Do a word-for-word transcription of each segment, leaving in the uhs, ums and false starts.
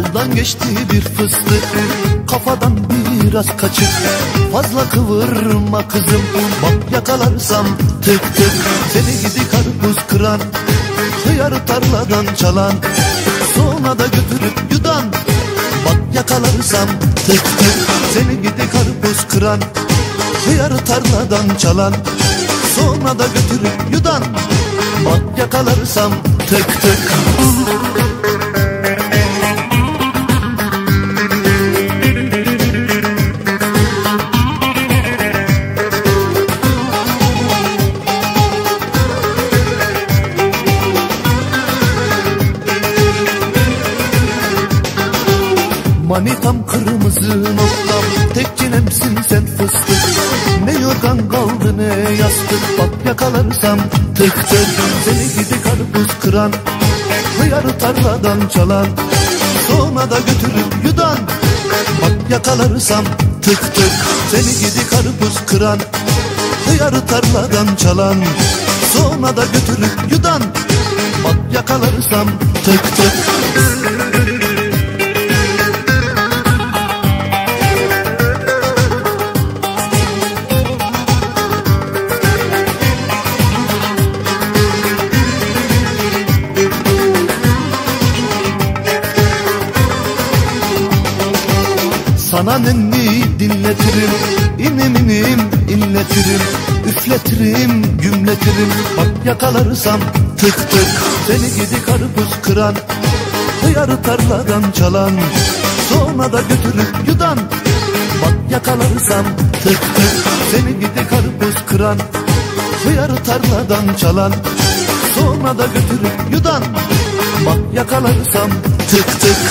Yandan geçti bir fıstık, kafadan biraz kaçık. Fazla kıvırma kızım, bak yakalarsam tık tık. Seni gidi karpuz kıran, hıyarı tarladan çalan, sonra da götürüp yudan, bak yakalarsam tık tık. Seni gidi karpuz kıran, hıyarı tarladan çalan, sonra da götürüp yudan, bak yakalarsam tık tık. Manitam kırmızı noktam, tek cinemsin sen fıstık. Ne yorgan kaldı ne yastık, bak yakalarsam tık tık. Seni gidi karpuz kıran, hıyarı tarladan çalan, sonra da götürüp yudan, bak yakalarsam tık tık. Seni gidi karpuz kıran, hıyarı tarladan çalan, sonra da götürüp yudan, bak yakalarsam tık tık. Sana nenni dinletirim, inim inim inletirim, üfletirim, gümletirim, bak yakalarsam tık tık. Seni gidi karpuz kıran, hıyarı tarladan çalan, sonra da götürüp yudan, bak yakalarsam tık tık. Seni gidi karpuz kıran, hıyarı tarladan çalan, sonra da götürüp yudan, bak yakalarsam tık tık.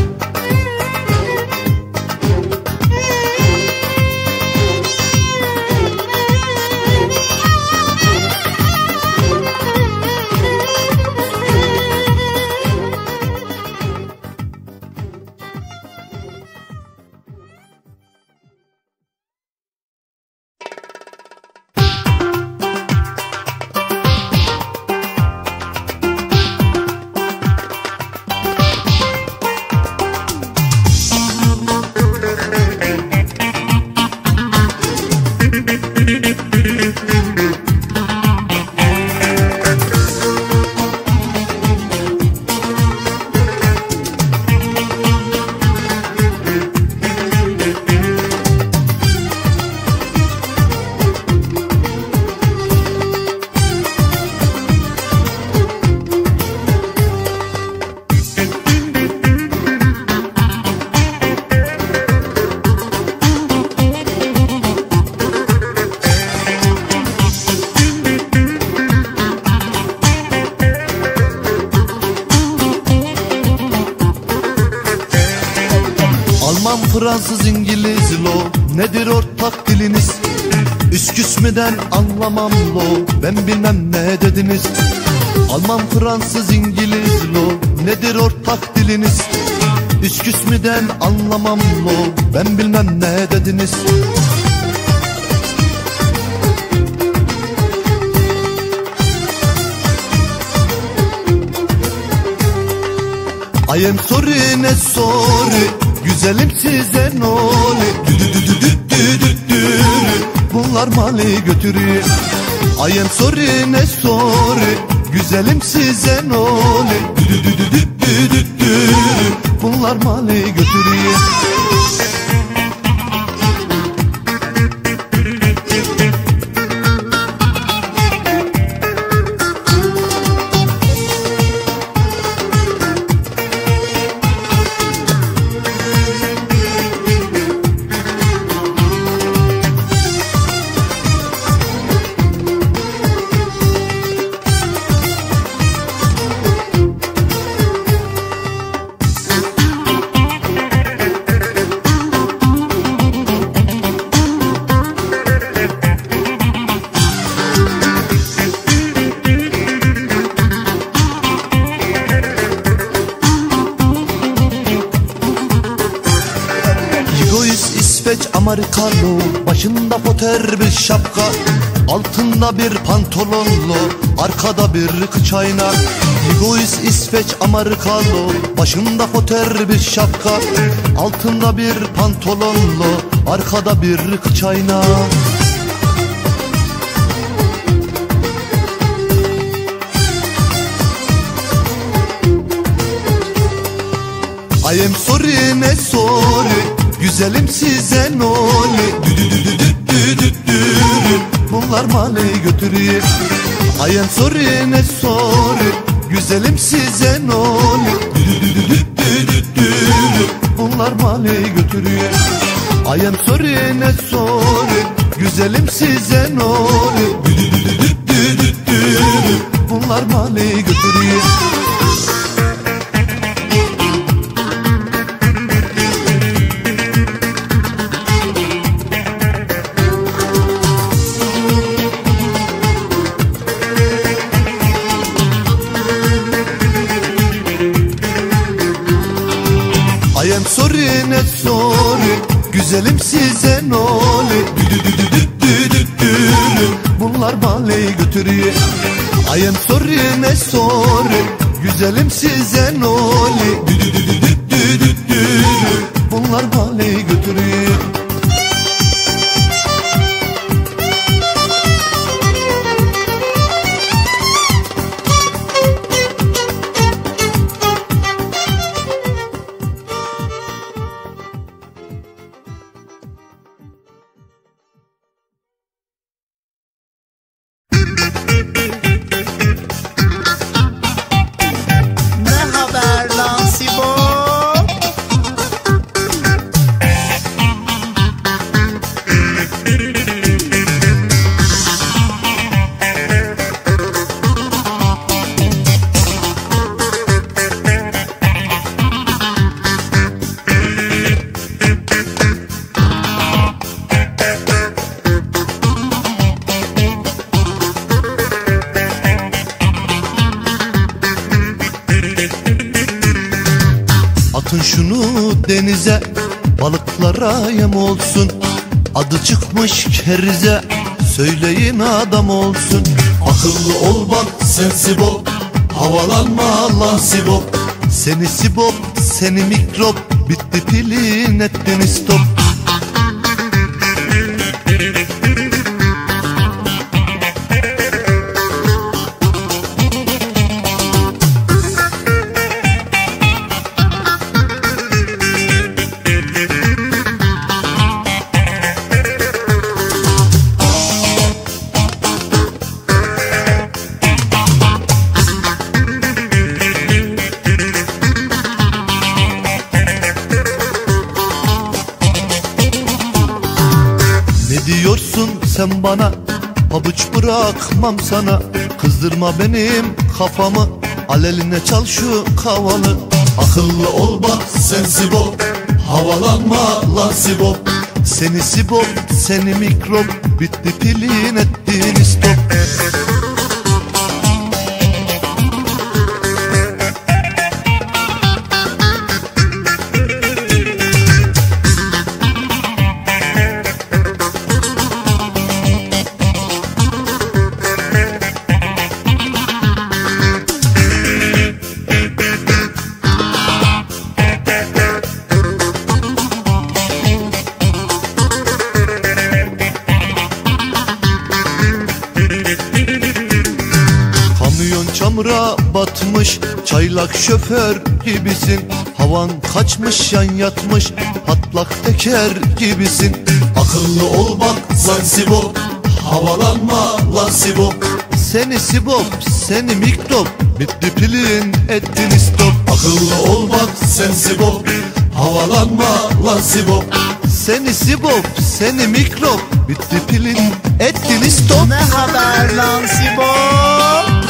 Fransız, İngiliz, lo nedir ortak diliniz? Üsküsmü'den anlamam lo, ben bilmem ne dediniz. Alman, Fransız, İngiliz, lo nedir ortak diliniz? Üsküsmü'den anlamam lo, ben bilmem ne dediniz. I am sorry ne sorry, güzelim size ne oluyor? Dü dü dü dü dü dü dü. Bunlar mali götürüyor. I am sorry ne sorry, güzelim size ne oluyor? Dü dü dü dü dü dü dü. Bunlar mali götürüyor. Amerikalı, başında poter bir şapka, altında bir pantolonlu, arkada bir kıç ayna. Egoist İsveç Amerikalı, başında poter bir şapka, altında bir pantolonlu, arkada bir kıç ayna. I am sorry ne sorry, güzelim size ne oluyor? Bunlar mahalleyi götürüyor. I am sorry ne sorry, güzelim size ne oluyor? Bunlar mahalleyi götürüyor. I am sorry ne sorry, güzelim size ne oluyor? Bunlar mahalleyi götürüyor. I am sorry ne sorry, güzelim size ne oluyor? Bunlar mahalleyi götürüyor. I am sorry ne sorry, güzelim size ne oluyor? Bunlar mahalleyi götürüyor. Atın şunu denize, balıklara yem olsun. Adı çıkmış kerize, söyleyin adam olsun. Akıllı ol bak sen sibop, havalanma lan sibop. Seni sibop, seni mikrop, bitti pilin ettin stop. Diyorsun sen bana, pabuç bırakmam sana. Kızdırma benim kafamı, aleline çal şu kavalı. Akıllı ol bak sen sibop, havalanma lan sibop. Seni sibop, seni mikrop, bitti pilin ettin stop. Çamura batmış, çaylak şoför gibisin. Havan kaçmış, yan yatmış, patlak teker gibisin. Akıllı ol bak sen sibop, havalanma lan sibop. Seni sibop, seni mikrop, bitti pilin ettin stop. Akıllı ol bak sen sibop, havalanma lan sibop. Seni sibop, seni mikrop, bitti pilin ettin stop. Ne haber lan sibop?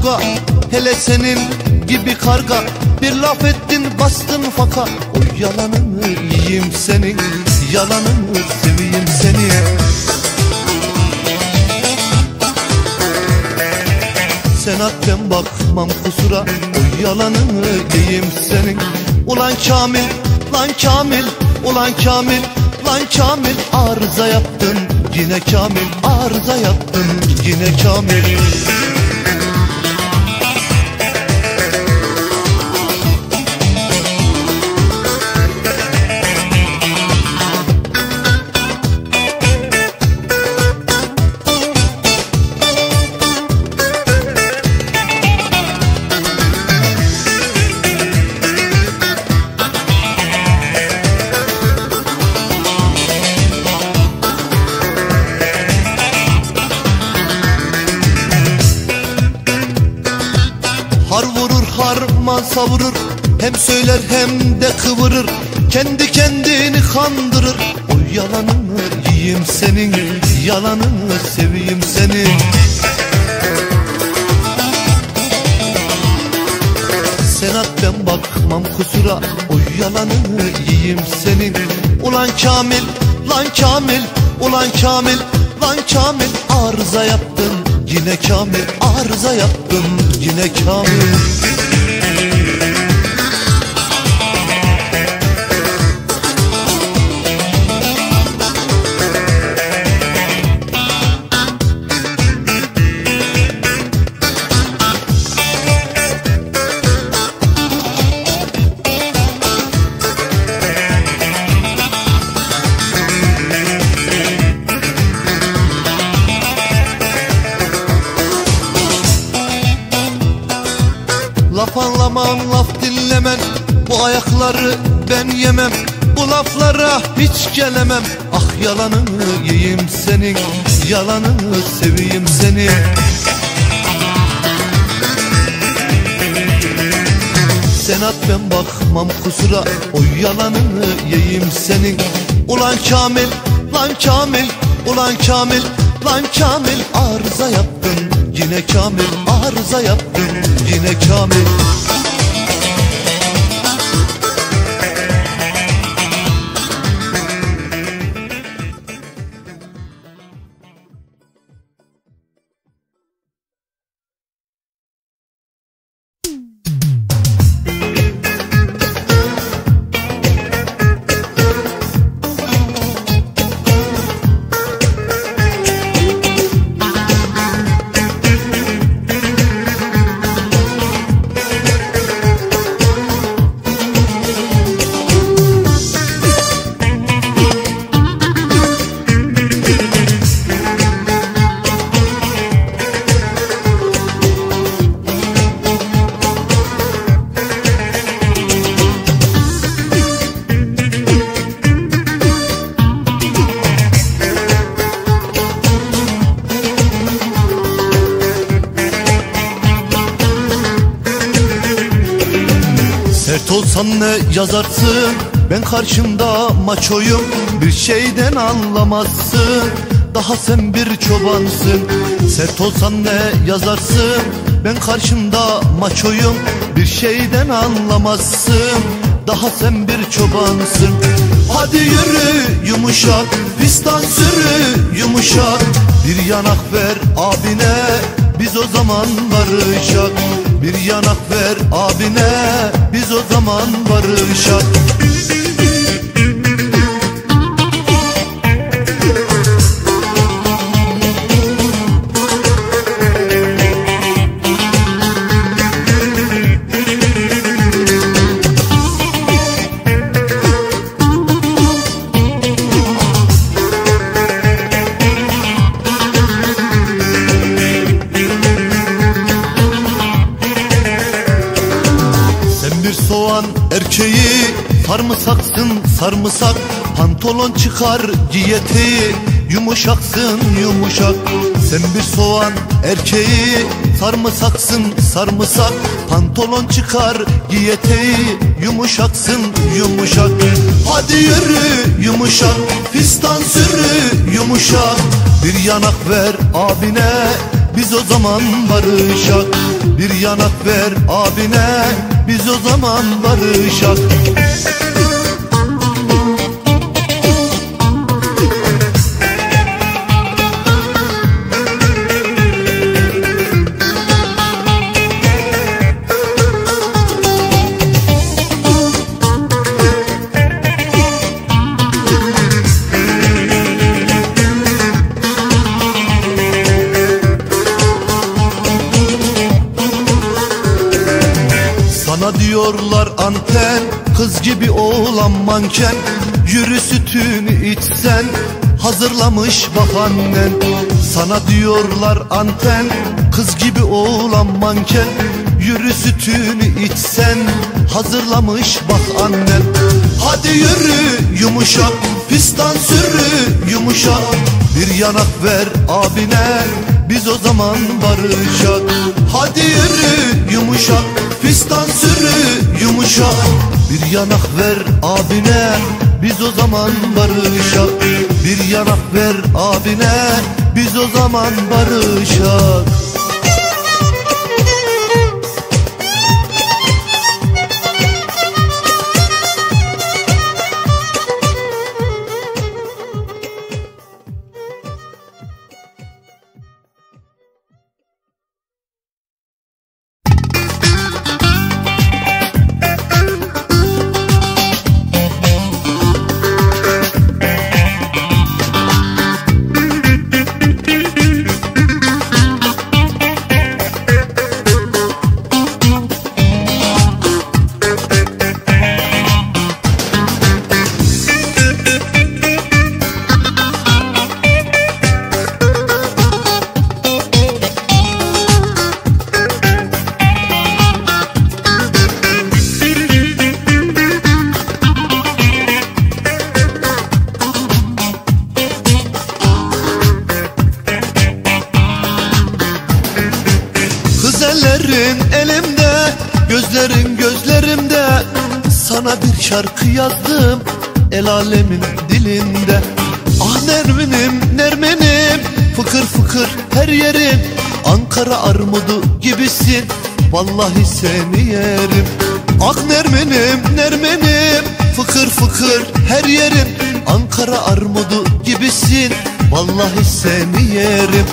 kavga, hele senin gibi karga. Bir laf ettin bastın faka. O yalanını yiyeyim senin, yalanını seveyim seni. Sen at ben bakmam kusura, o yalanını yiyeyim senin. Ulan Kamil, lan Kamil, ulan Kamil, lan Kamil. Arıza yaptın yine Kamil, arıza yaptın yine Kamil. Har vurur harman savurur, hem söyler hem de kıvırır. Kendi kendini kandırır. O yalanını yiyeyim senin, yalanını seveyim seni. Sen at ben bakmam kusura, o yalanını yiyeyim senin. Ulan Kamil, lan Kamil, ulan Kamil, lan Kamil. Arıza yaptın yine Kamil, arıza yaptın yine Kamil. Laf anlamam, laf dinlemem, bu ayakları ben yemem. Bu laflara hiç gelemem. Ah yalanını yiyeyim senin, yalanını seveyim seni. Sen at ben bakmam kusura, o yalanını yiyeyim senin. Ulan Kamil, lan Kamil, ulan Kamil, lan Kamil. Arıza yaptın yine Kamil, arıza yaptın yine Kamil. Sert olsan ne yazarsın, ben karşımda maçoyum. Bir şeyden anlamazsın, daha sen bir çobansın. Sert olsan ne yazarsın, ben karşımda maçoyum. Bir şeyden anlamazsın, daha sen bir çobansın. Hadi yürü yumuşak, fistan sürü yumuşak. Bir yanak ver abine, biz o zaman barışak. Bir yanak ver abine, biz o zaman barışak. Soğan erkeği, sarımsaksın sarımsak. Pantolon çıkar giy eteği, yumuşaksın yumuşak. Sen bir soğan erkeği, sarımsaksın sarımsak. Pantolon çıkar giy eteği, yumuşaksın yumuşak. Hadi yürü yumuşak, fistan sürü yumuşak. Bir yanak ver abine, biz o zaman barışak. Bir yanak ver abine, biz o zaman barışak. Sana diyorlar anten, kız gibi oğlan manken. Yürü sütünü içsen, hazırlamış bak annen. Sana diyorlar anten, kız gibi oğlan manken. Yürü sütünü içsen, hazırlamış bak annen. Hadi yürü yumuşak, pistan sürü yumuşak. Bir yanak ver abine, biz o zaman barışak. Hadi yürü yumuşak, pistan sürü yumuşak. Bir yanak ver abine, biz o zaman barışak. Bir yanak ver abine, biz o zaman barışak. Ellerin elimde, gözlerin gözlerimde. Sana bir şarkı yazdım, el alemin dilinde. Ah Nermin'im, Nermin'im, fıkır fıkır her yerin. Ankara armudu gibisin, vallahi seni yerim. Ah Nermin'im, Nermin'im, fıkır fıkır her yerin. Ankara armudu gibisin, vallahi seni yerim.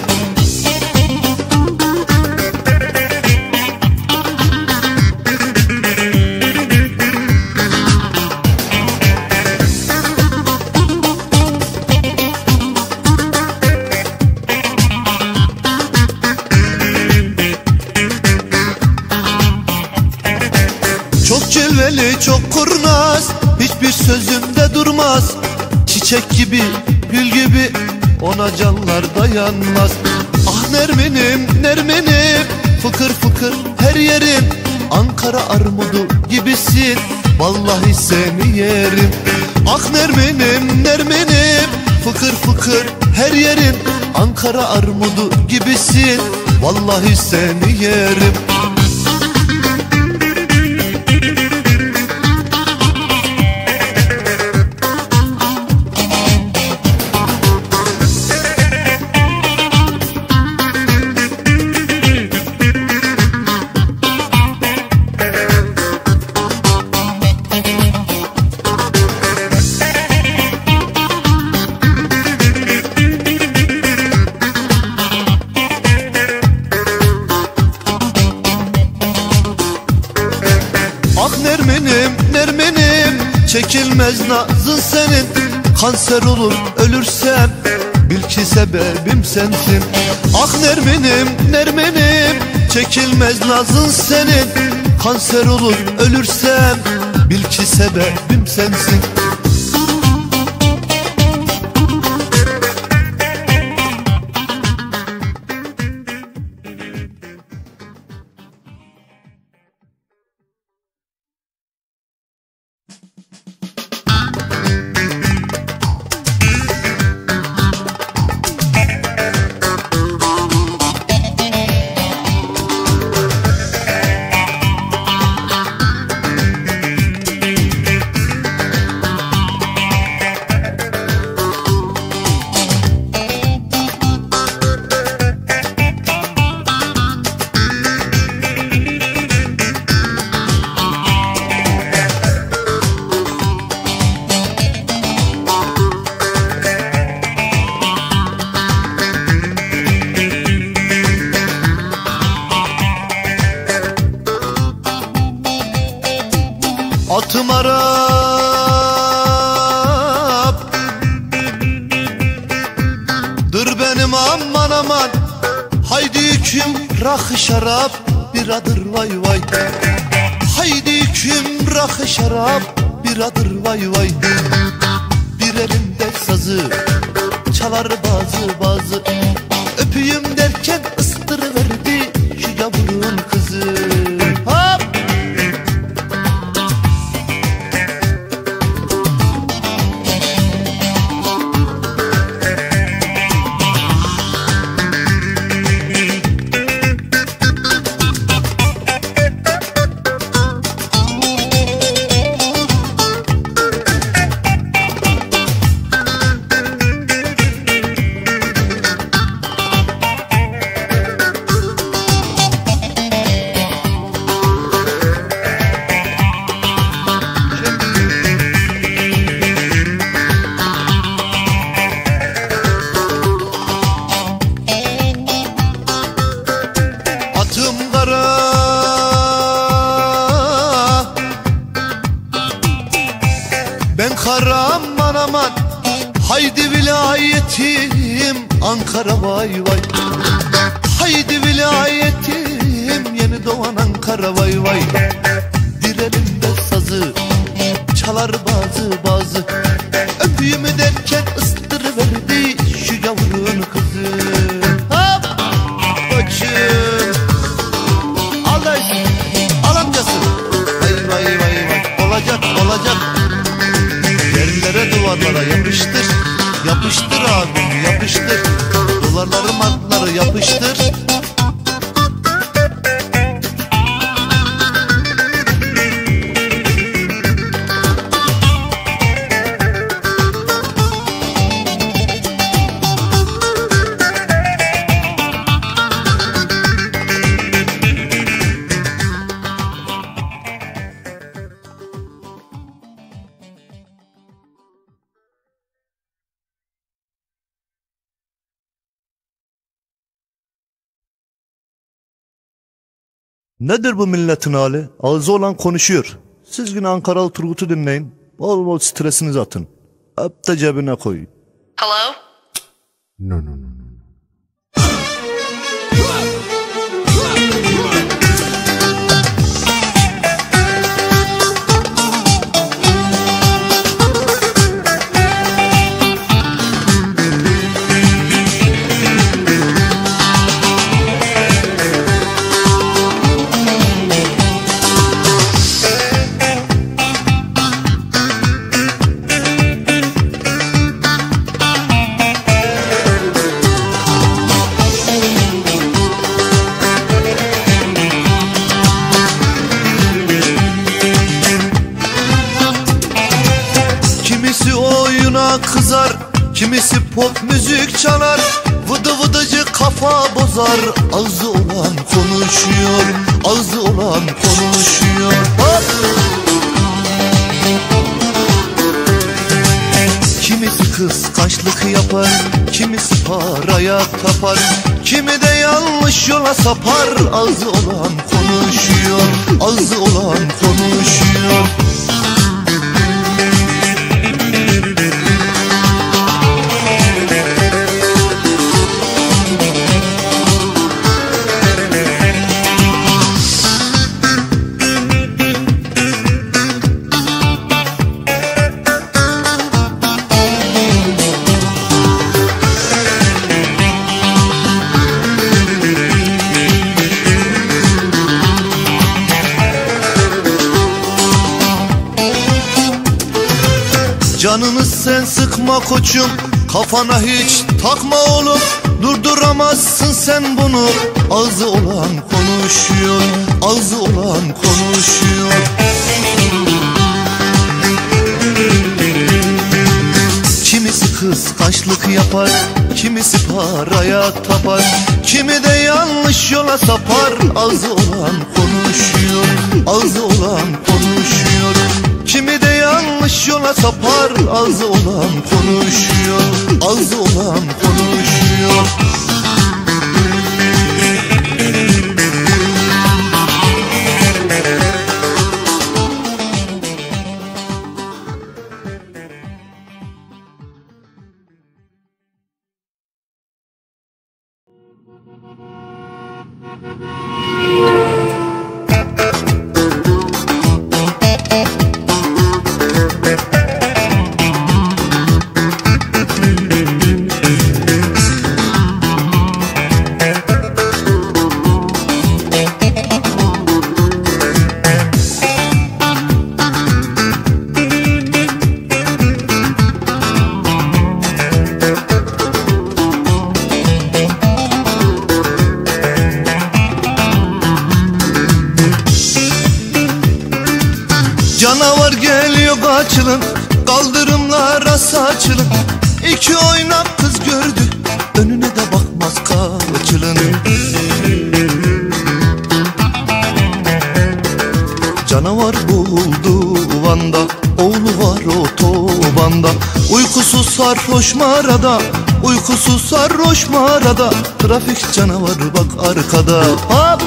Çok cilveli, çok kurnaz, hiçbir sözümde durmaz. Çiçek gibi, gül gibi, ona canlar dayanmaz. Ah Nermin'im, Nermin'im, fıkır fıkır her yerim. Ankara armudu gibisin, vallahi seni yerim. Ah Nermin'im, Nermin'im, fıkır fıkır her yerin. Ankara armudu gibisin, vallahi seni yerim. Nermin'im, Nermin'im, çekilmez nazın senin. Kanser olur ölürsem, bil ki sebebim sensin. Ah Nermin'im, Nermin'im, çekilmez nazın senin. Kanser olur ölürsem, bil ki sebebim sensin. Atım Arap, dur benim aman aman. Haydi yüküm rakı şarap, biradır vay vay. Haydi yüküm rakı şarap, biradır vay vay. Bir elimde sazı çalar bazı bazı. Öpüyüm derken ıstırıverdi şu yavrunun kızı. Hop! Atım kara, ben kara aman aman. Haydi vilayetim Ankara vay vay. Haydi vilayetim yeni doğan Ankara vay vay. Bir elimde sazı çalar bazı bazı. Öpüyümü derken ıstırıverdi şu yavrunun kızı. Hop! Koçum, al da al amcası. Vay vay vay vay, olacak olacak. Yerlere duvarlara yapıştır, yapıştır abim yapıştır. Dolarları martları yapıştır. Nedir bu milletin hali? Ağzı olan konuşuyor. Siz yine Ankaralı Turgut'u dinleyin. Bol bol stresinizi atın. Hep de cebine koy. Hello? No, no, no, no. Kimisi oyuna kızar, kimisi pop müzik çalar. Vıdı vıdıcı kafa bozar. Ağzı olan konuşuyor, ağzı olan konuşuyor. Hop! Kimisi kıskançlık yapar, kimisi paraya tapar. Kimi de yanlış yola sapar. Ağzı olan konuşuyor, ağzı olan konuşuyor. Canını sen sıkma koçum, kafana hiç takma oğlum. Durduramazsın sen bunu. Ağzı olan konuşuyor, ağzı olan konuşuyor. Kimisi kıskançlık yapar, kimisi paraya tapar. Kimi de yanlış yola sapar. Ağzı olan konuşuyor, ağzı olan konuşuyor. Kimi de yanlış yola sapar. Ağzı olan konuşuyor, ağzı olan konuşuyor. Canavar geliyor kaçılın, kaldırımlara saçılın. İki oynak kız gördü, önüne de bakmaz kaçılın. Canavar buldu Van'da, oğlu var otobanda. Uykusuz sarhoş mağarada, uykusuz sarhoş mağarada. Trafik canavarı bak arkada. Hop!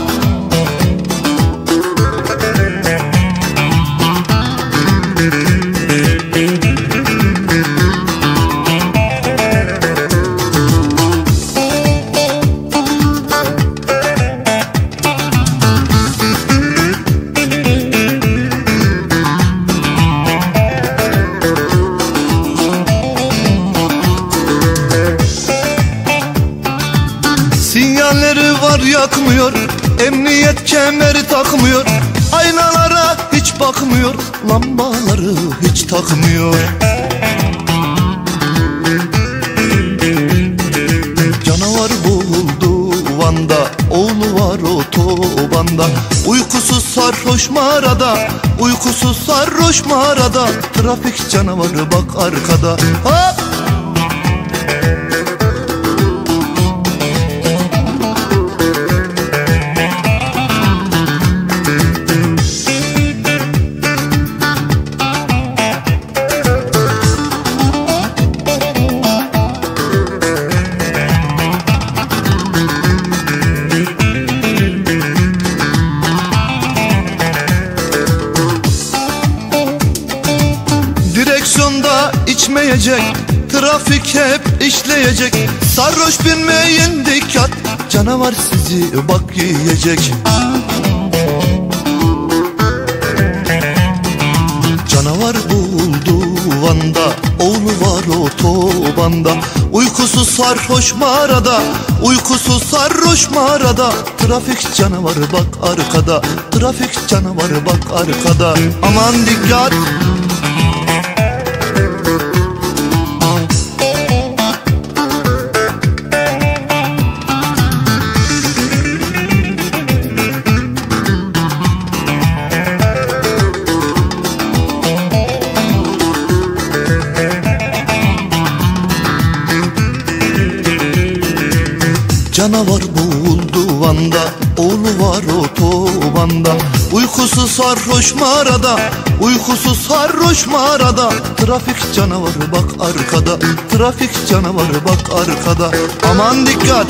Sinyalleri var yakmıyor, emniyet kemeri takmıyor. Aynalara hiç bakmıyor, lambaları hiç takmıyor. Canavar buldu Van'da, oğlu var otobanda. Uykusuz sarhoş mağarada, uykusuz sarhoş mağarada. Trafik canavarı bak arkada. Hop! Direksiyonda içmeyecek, trafik hep işleyecek. Sarhoş binmeyin dikkat, canavar sizi bak yiyecek. Canavar buldu Van'da, oğlu var otobanda. Uykusuz sarhoş mağarada, uykusuz sarhoş mağarada. Trafik canavarı bak arkada, trafik canavarı bak arkada. Aman dikkat! Canavar buldu Van'da, oğlu var otobanda. Uykusuz sarhoş mağarada, uykusuz sarhoş mağarada. Trafik canavarı bak arkada, trafik canavarı bak arkada. Aman dikkat!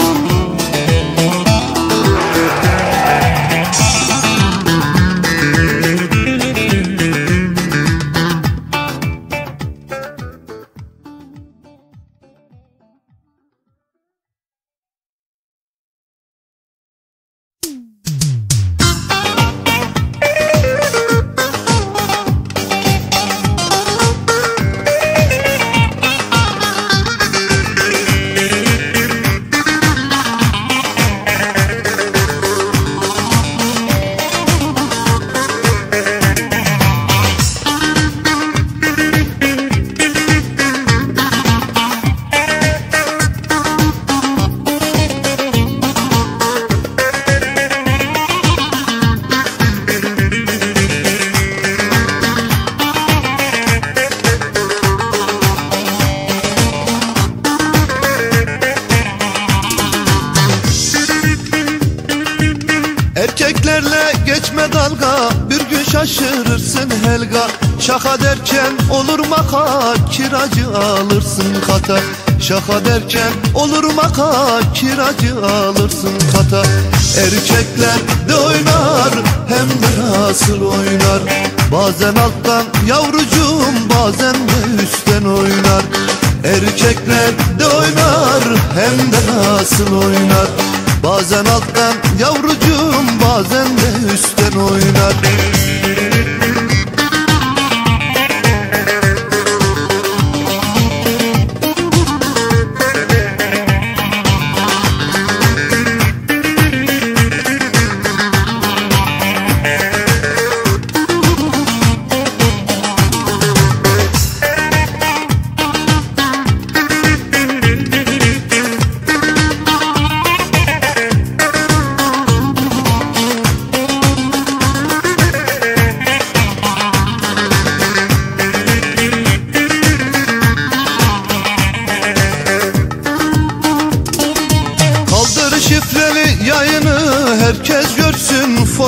Erkeklerle geçme dalga, bir gün şaşırırsın Helga. Şaka derken olur maka, kiracı alırsın kata. Şaka derken olur maka, kiracı alırsın kata. Erkekler de oynar, hem de nasıl oynar. Bazen alttan yavrucuğum, bazen de üstten oynar. Erkekler de oynar, hem de nasıl oynar. Bazen alttan yavrucuğum, bazen de üstten oynar.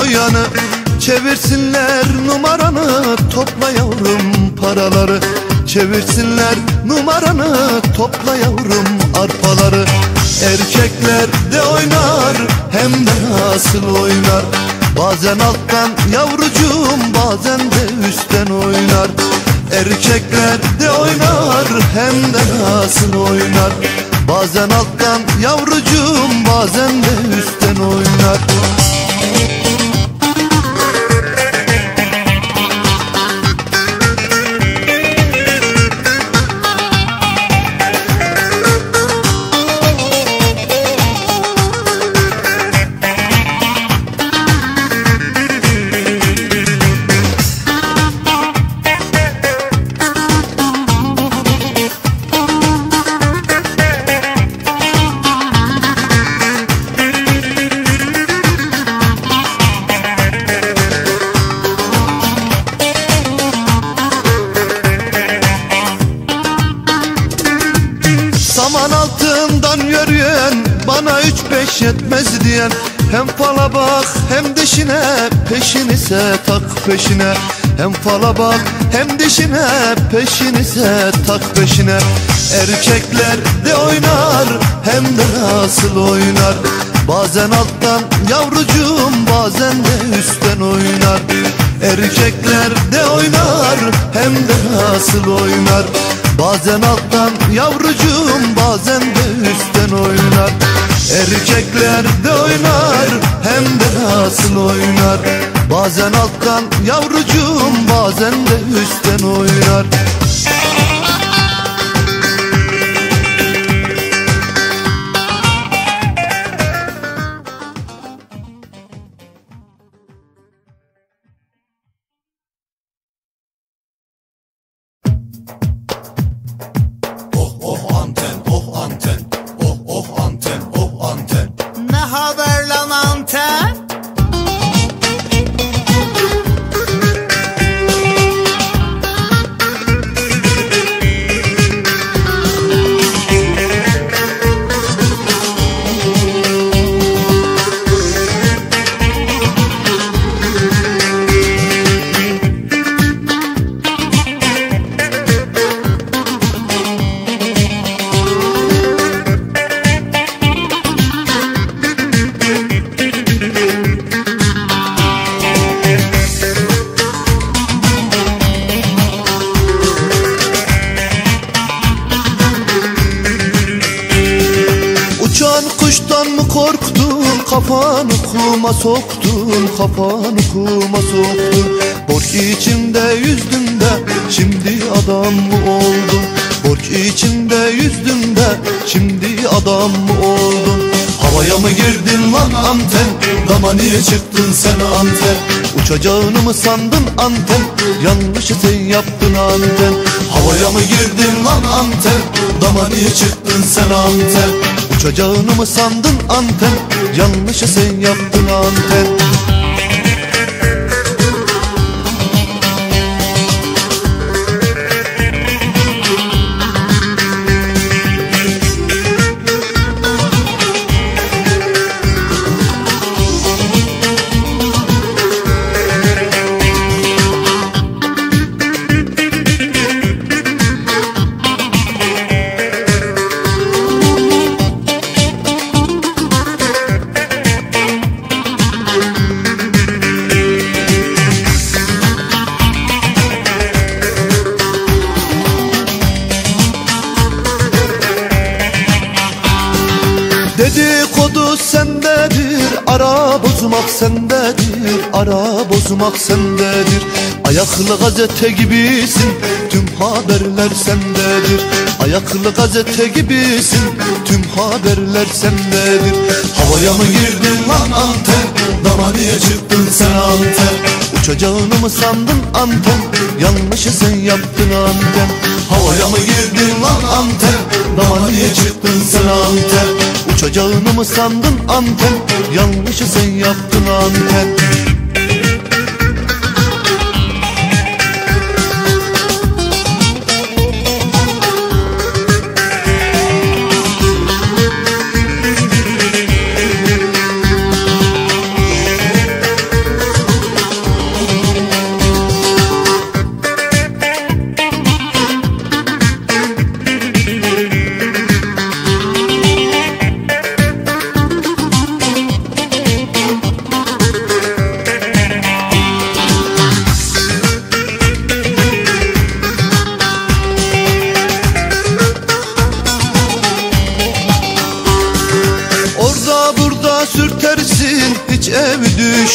o yanı. Çevirsinler numaranı, topla yavrum paraları. Çevirsinler numaranı, topla yavrum arpaları. Erkekler de oynar, hem de nasıl oynar. Bazen alttan yavrucuğum, bazen de üstten oynar. Erkekler de oynar, hem de nasıl oynar. Bazen alttan yavrucuğum, bazen de üstten oynar. Saman altından yürüyen, bana üç beş yetmez diyen. Hem fala bak hem dişine, peşin ise tak peşine. Hem fala bak hem dişine, peşin ise tak peşine. Erkekler de oynar, hem de nasıl oynar. Bazen alttan yavrucuğum, bazen de üstten oynar. Erkekler de oynar, hem de nasıl oynar. Bazen alttan yavrucuğum, bazen de üstten oynar. Erkekler de oynar, hem de nasıl oynar. Bazen alttan yavrucuğum, bazen de üstten oynar. Ne haber lan anten? Uçan kuştan mı korktun, kafanı kuma soktun. Kafanı kuma soktun. Borç içinde yüzdün de, şimdi adam mı oldun? Borç içinde yüzdün de, şimdi adam mı oldun? Havaya mı girdin lan anten? Dama niye çıktın sen anten? Uçacağını mı sandın anten? Yanlışı sen yaptın anten. Havaya mı girdin lan anten? Dama niye çıktın sen anten? Uçacağını mı sandın anten? Yanlışı sen yaptın anten. Dedikodu sendedir, ara bozmak sendedir. Ara bozmak sendedir. Ayaklı gazete gibisin, tüm haberler sendedir. Ayaklı gazete gibisin, tüm haberler sendedir. Havaya mı girdin lan anten? Dama niye çıktın sen anten? Uçacağını mı sandın anten? Yanlışı sen yaptın anten. Havaya mı girdin lan anten? Dama niye çıktın sen anten? Uçacağını mı sandın anten? Yanlışı sen yaptın anten.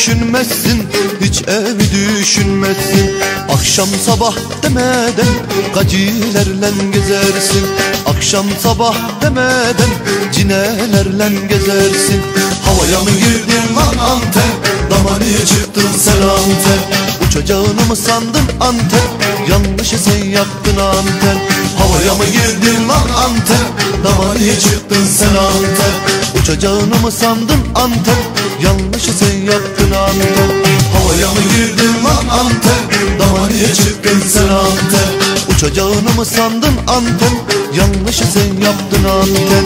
düşünmezsin, hiç evi düşünmezsin. Akşam sabah demeden gacilerle gezersin. Akşam sabah demeden cinelerle gezersin. Havaya mı girdin lan Antep? Dama niye çıktın sen Antep? Uçacağını mı sandın Antep? Yanlışı sen yaptın Antep. Havaya mı girdin lan Antep? Dama niye çıktın sen Antep? Uçacağını mı sandın Antep? Yanlışı sen yaptın Antep. Havaya mı girdin lan Antep? Dama niye çıktın sen Antep? Uçacağını mı sandın Antep? Yanlışı sen yaptın Antep.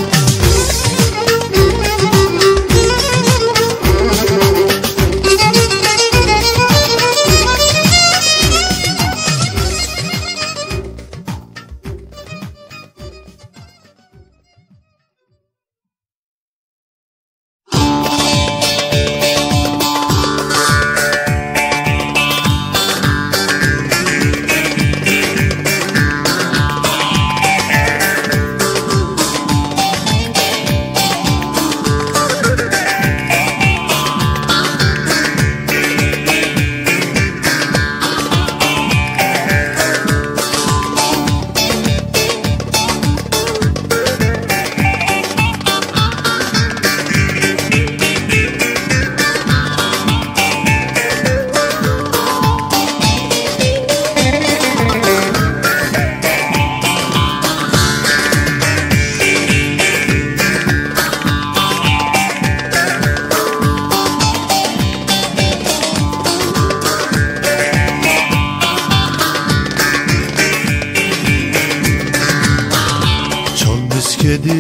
Kedi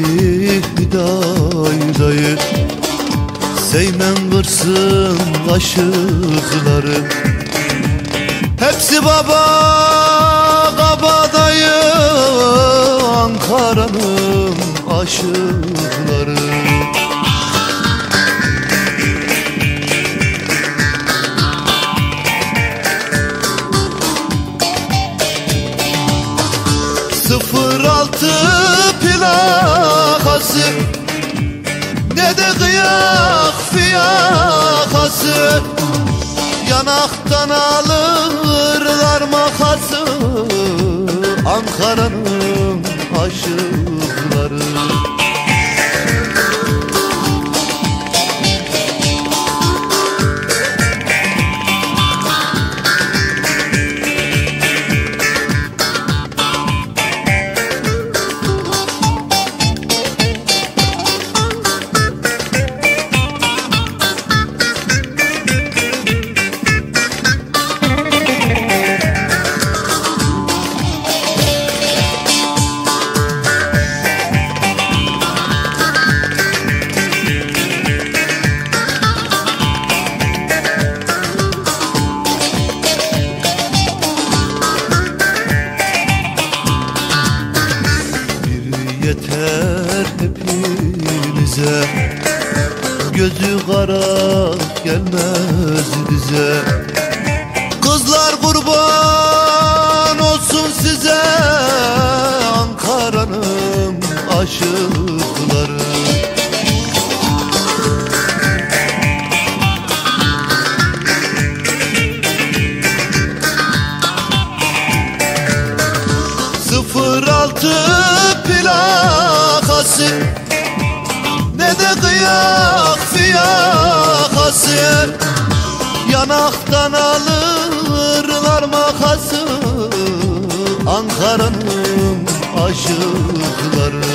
dayı dayı Seymen vırsın aşıkları. Hepsi baba kabadayı, Ankara'nın aşıkları. Sıfır altı plakası, ne de kıyak fiyakası. Yanaktan alırlar makası, Ankara'nın aşıkları. Yeter hepimize, gözü kara gelmez bize. Kızlar kurban olsun size, Ankara'nın aşıkları. Sıfır altı plakası, ne de kıyak fiyakası. Yanaktan alırlar makası, Ankara'nın aşıkları.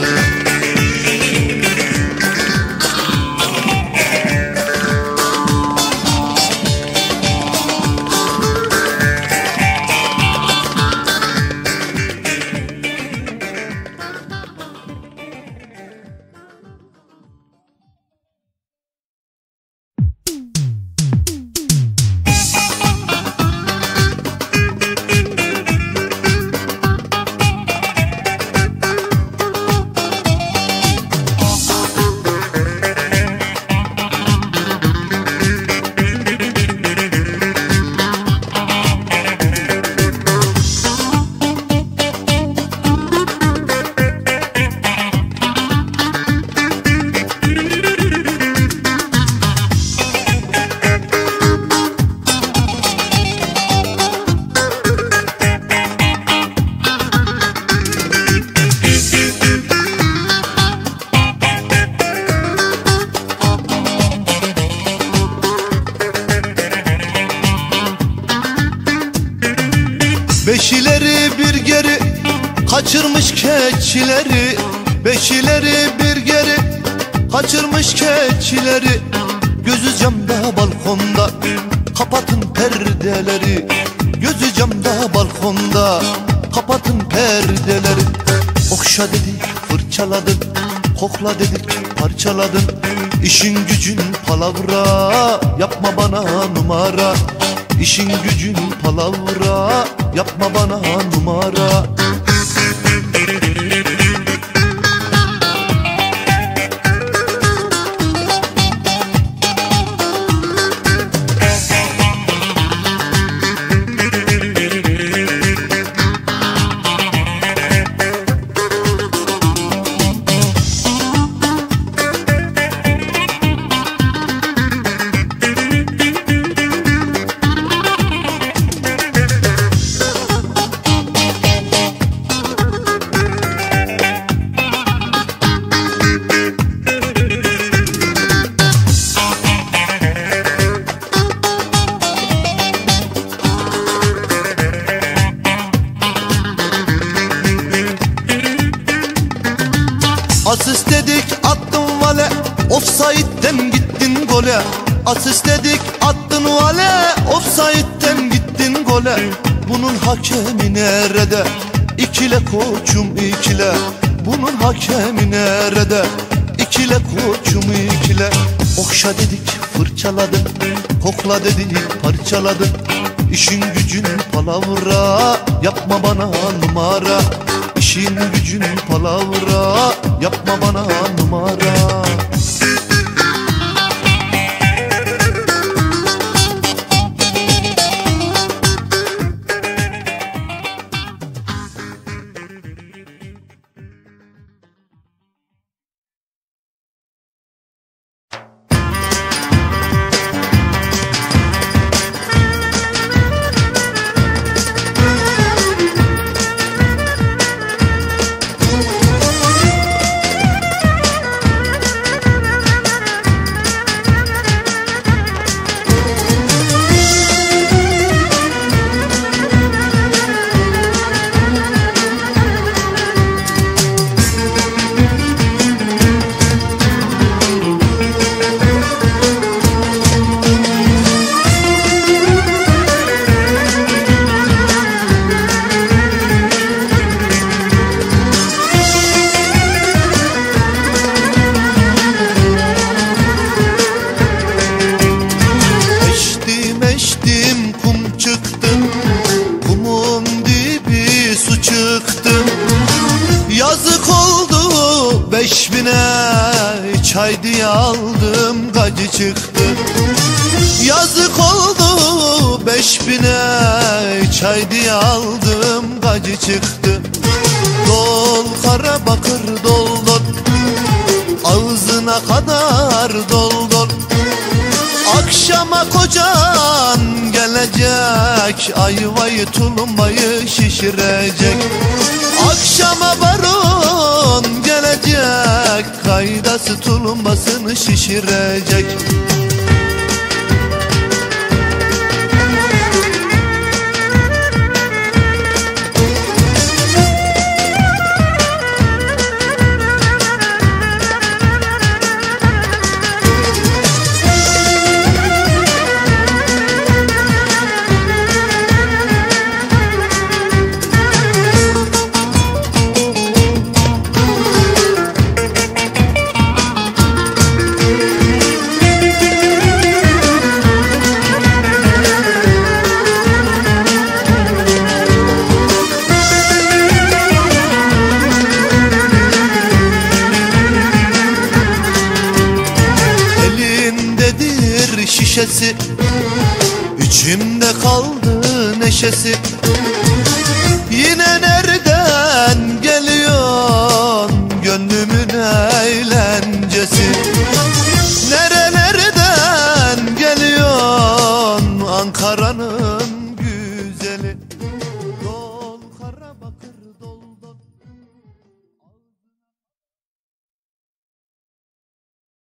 bir geri kaçırmış keçileri, beşileri bir geri kaçırmış keçileri. Gözü camda balkonda, kapatın perdeleri. Gözü camda balkonda, kapatın perdeleri. Okşa dedik fırçaladın, kokla dedik parçaladın. İşin gücün palavra, yapma bana numara. İşin gücün palavra, yapma bana numara. Asist dedik attın vale, offside'den gittin gole. Asist dedik attın vale, offside'den gittin gole. Bunun hakemi nerede? İkile koçum ikile. Bunun hakemi nerede? İkile koçum ikile. Okşa dedik fırçaladın, kokla dedik parçaladın. İşin gücün palavra, yapma bana numara. İşin gücün palavra, yapma bana numara. Yazık oldu beş bine, çay diye aldım gacı çıktı. Yazık oldu beş bine, çay diye aldım gacı çıktı. Dol kara bakır dol dol, ağzına kadar dol dol. Akşama kocan gelecek, ayvayı tulumbayı şişirecek. Akşama baron gelecek, kaydası tulumbasını şişirecek. Şişesi, içimde kaldı neşesi. Yine nereden geliyorsun gönlümün eğlencesi? Nerelerden geliyorsun Ankara'nın